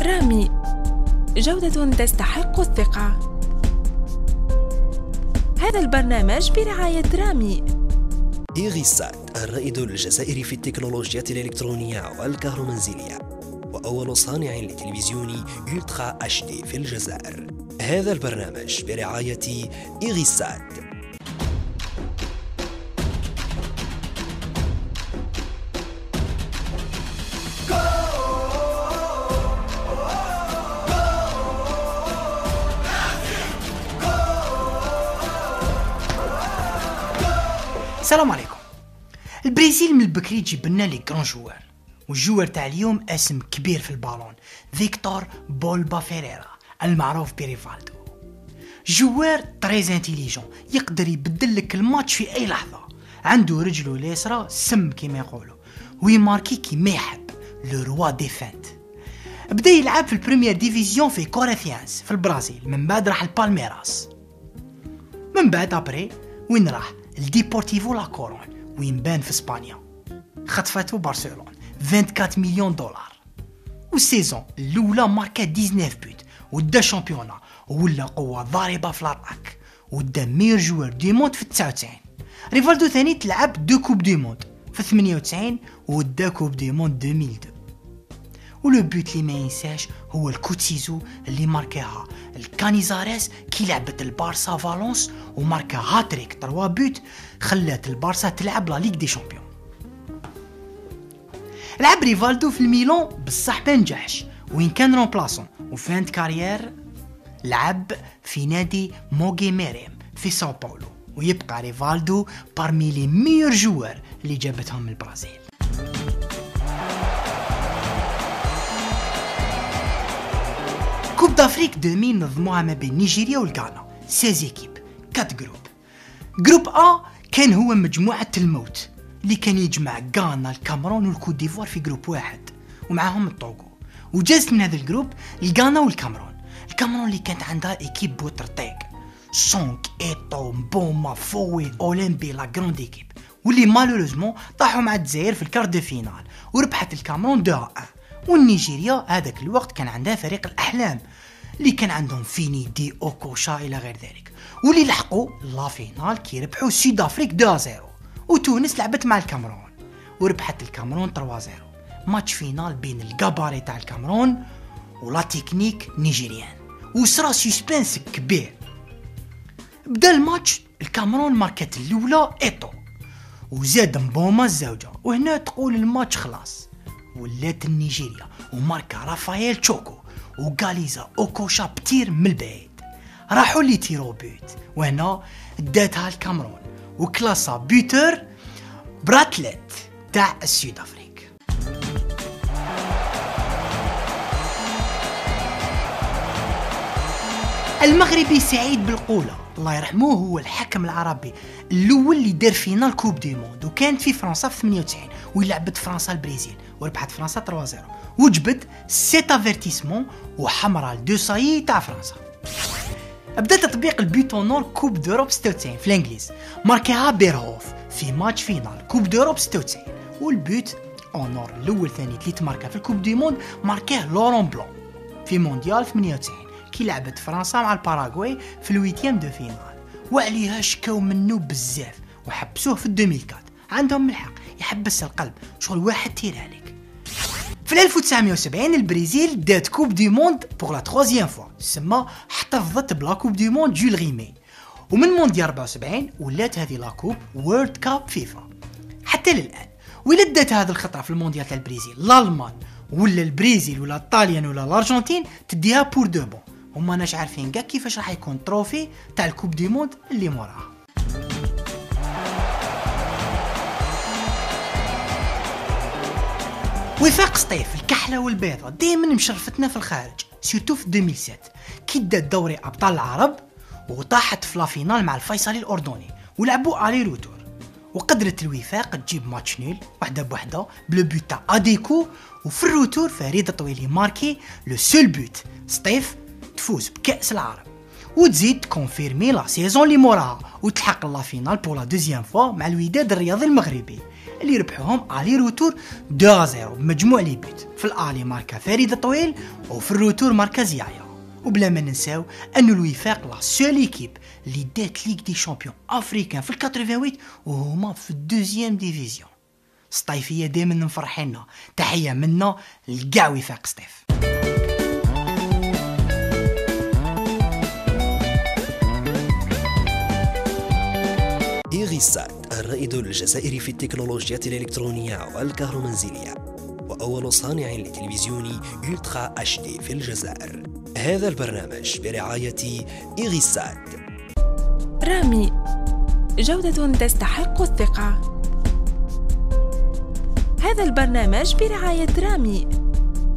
رامي، جودة تستحق الثقة. هذا البرنامج برعاية رامي. إيغيسات الرائد الجزائري في التكنولوجيا الإلكترونية والكهرومنزلية، وأول صانع لتلفزيون ألترا HD في الجزائر. هذا البرنامج برعاية إيغيسات. السلام عليكم. البرازيل من البكري تجيب لنا لي كرون جوار، والجوار تاع اليوم اسم كبير في البالون، فيكتور بولبا فيريرا المعروف بريفالدو. جوار تريز انتيليجون، يقدر يبدل لك الماتش في اي لحظه، عنده رجله اليسرى سم كيما يقولوا، ويماركي كيما يحب، لو روا دي فانت. بدا يلعب في البريمير ديفيزيون في كوريثيانس في البرازيل، من بعد راح البالميراس، من بعد ابري وين راح الديبورتيفو لا كورون، وين بان في اسبانيا، خطفته برشلونة 24 مليون دولار. والسيزون الاولى ماركا 19 بوت، ودا شامبيونا، ولا قوه ضاربه في لاطاك، ودا مير جوار دي موند في 99. ريفالدو ثاني تلعب دو كوب دي موند في 98، ودا كوب دي موند 2002. ولو بوت اللي ما ينساش هو الكوتسيزو اللي ماركاها الكانيزاريس كي لعبت البارسا فالونس، وماركا هاتريك 3 بوت خلات البارسا تلعب لا ليغ دي شامبيون. لعب ريفالدو في الميلان بصح ما نجحش، وين كان رومبلاسون، وفانت كارير لعب في نادي موغي ميريم في ساو باولو، ويبقى ريفالدو بارمي لي ميور جوار اللي جابتهم البرازيل. كوب دافريك 2000 نظموها ما بين نيجيريا والغانا، 16 ايكيب، 4 جروب. جروب A كان هو مجموعة الموت اللي كان يجمع غانا، الكاميرون والكوت ديفوار في جروب واحد، ومعاهم الطوغو. وجازت من هذا الجروب الغانا والكاميرون. الكاميرون اللي كانت عندها ايكيب بوترتيك، سونك، ايتو، بوما، فوي، اولمبي، لا جراند ايكيب، واللي مالوريزمون طاحوا مع الجزائر في الكارت دو فينال، وربحت الكاميرون 2-1. والنيجيريا هذاك الوقت كان عندها فريق الأحلام اللي كان عندهم فيني دي أوكوشا إلى غير ذلك، واللي لحقوا لا فينال كي ربحوا سود أفريك 2-0. وتونس لعبت مع الكاميرون وربحت الكاميرون 3-0. ماتش فينال بين الجاباري تاع الكاميرون ولا تكنيك نيجيريان، وصرا سيسبنس كبير. بدا الماتش الكاميرون ماركت الأولى إيتو، وزاد مبوما الزوجة، وهنا تقول الماتش خلاص. ولات النيجيريا وماركا رافائيل تشوكو وغاليزا اوكوشا بتير من البعيد، راحوا لي تيرو بوت، وهنا داتها الكاميرون وكلاسا بوتر براتلت تاع السود افريك. المغربي سعيد بالقولة الله يرحمه هو الحكم العربي الاول اللي دار فينال كوب دي موند، وكانت في فرنسا في 98، ولعبت فرنسا البرازيل وربحت فرنسا 3-0، وجبت 7 افيرتيسمون وحمرا الدوساي تاع فرنسا. بدا تطبيق البيتونور كوب دوروب 96 في الانجليز، ماركاها بيرهوف في ماتش فينال كوب دوروب 96. والبيت اونور الاول ثاني اللي تماركا في الكوب دي موند ماركاه لورون بلون في مونديال 98 كي لعبت فرنسا مع الباراغواي في الويتيام دو فينال، وعليها شكاو منه بزاف وحبسوه في 2004. عندهم الحق، يحبس القلب، شغل واحد تير عليك. في 1970 البرازيل دات كوب دي موند بوغ لا تروزيام فوا، تسمى احتفظت بلا كوب دي موند جول غيمي. ومن مونديال 74 ولات هذه لا كوب وورلد كاب فيفا حتى للان. ولا دات هذه الخطره في المونديال تاع البرازيل الالمان ولا البرازيل ولا الطاليان ولا الارجنتين تديها بور دو بون، هما ناش عارفين كاع كيفاش راح يكون تروفي تاع الكوب دي موند اللي موراها. وفاق سطيف الكحله والبيضه دائما مشرفتنا في الخارج، سيرتو في 2007 كي دات دوري ابطال العرب وطاحت في لافينال مع الفيصلي الاردني، ولعبوا الي روتور، وقدرت الوفاق تجيب ماتش نيل وحده بوحده بلو بوت تاع اديكو. وفي الروتور فريد طويلي ماركي لو سول بوت، سطيف تفوز بكاس العرب وتزيد كونفيرمي لا سيزون اللي موراها، وتلحق لا فينال بور لا دوزيام فوا مع الوداد الرياضي المغربي اللي ربحوهم علي روتور 2-0 بمجموع لي بيت. في الالي ماركا فريد الطويل وفي الروتور ماركا زيايا. وبلا ما ننساو ان الوفاق لا سول ايكيب اللي دات ليغ دي شامبيون افريكان في ال 88 وهما في الدوزيام ديفيزيون. سطيفيه دائما مفرحينا. تحيه منا لكاع وفاق سطيف. إيغيسات الرائد الجزائري في التكنولوجيات الإلكترونية والكهرومنزلية وأول صانع لتلفزيوني ألترا HD في الجزائر. هذا البرنامج برعاية إيغيسات. رامي، جودة تستحق الثقة. هذا البرنامج برعاية رامي.